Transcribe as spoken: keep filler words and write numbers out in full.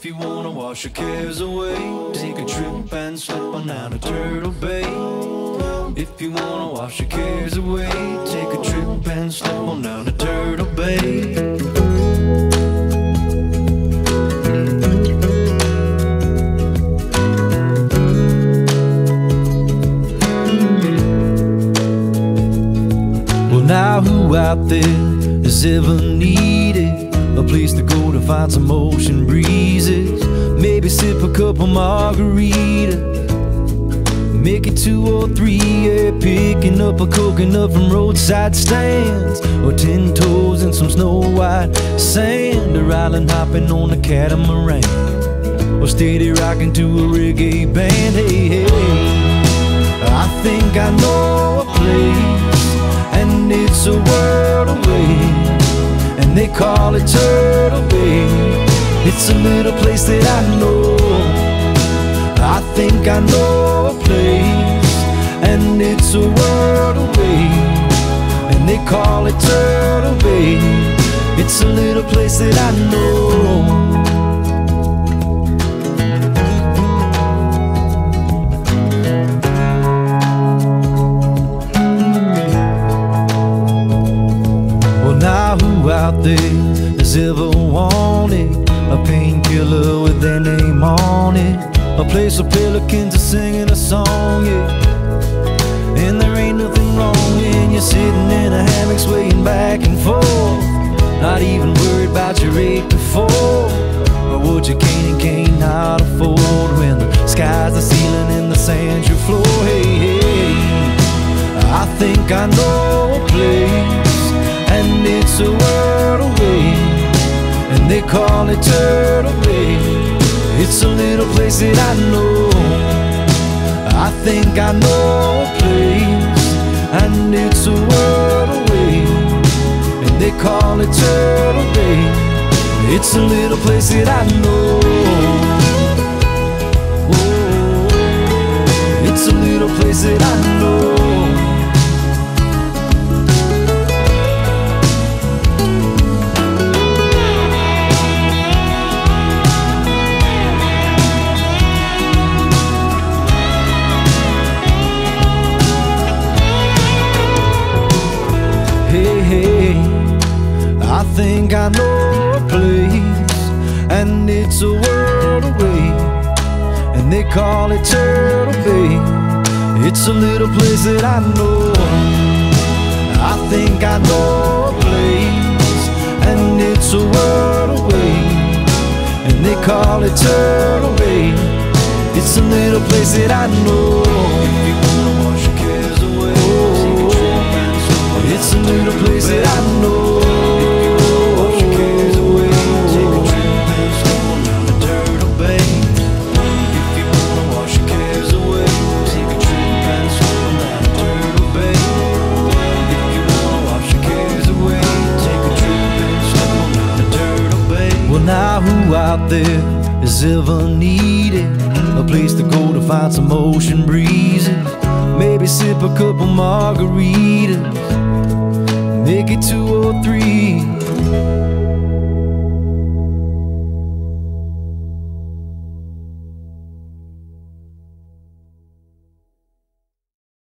If you wanna wash your cares away, take a trip and slip on down to Turtle Bay. If you wanna wash your cares away, take a trip and slip on down to Turtle Bay. Well, now who out there has ever needed a place to go to find some ocean breezes? Maybe sip a couple margaritas, make it two or three, yeah, picking up a coconut from roadside stands, or ten toes in some snow white sand, or island hopping on a catamaran, or steady rocking to a reggae band. Hey, hey, I think I know a place, and it's a world away, and they call it Turtle Bay. It's a little place that I know. I think I know a place, and it's a world away, and they call it Turtle Bay. It's a little place that I know. Who out there has ever wanted a painkiller with their name on it? A place where pelicans are singing a song, yeah. And there ain't nothing wrong when you're sitting in a hammock swaying back and forth, not even worried about your eight to four, or what you can and can't not afford, when the sky's the ceiling and the sand's your floor. Hey, hey, I think I know a place, and it's a world away, and they call it Turtle Bay. It's a little place that I know. I think I know a place, and it's a world away, and they call it Turtle Bay. It's a little place that I know. Oh, it's a little place that I know. I think I know a place, and it's a world away, and they call it Turtle Bay. It's a little place that I know. I think I know a place, and it's a world away, and they call it Turtle Bay. It's a little place that I know. If you wanna wash your cares away, oh, it's a little place that I know. Now who out there has ever needed a place to go to find some ocean breezes? Maybe sip a couple margaritas,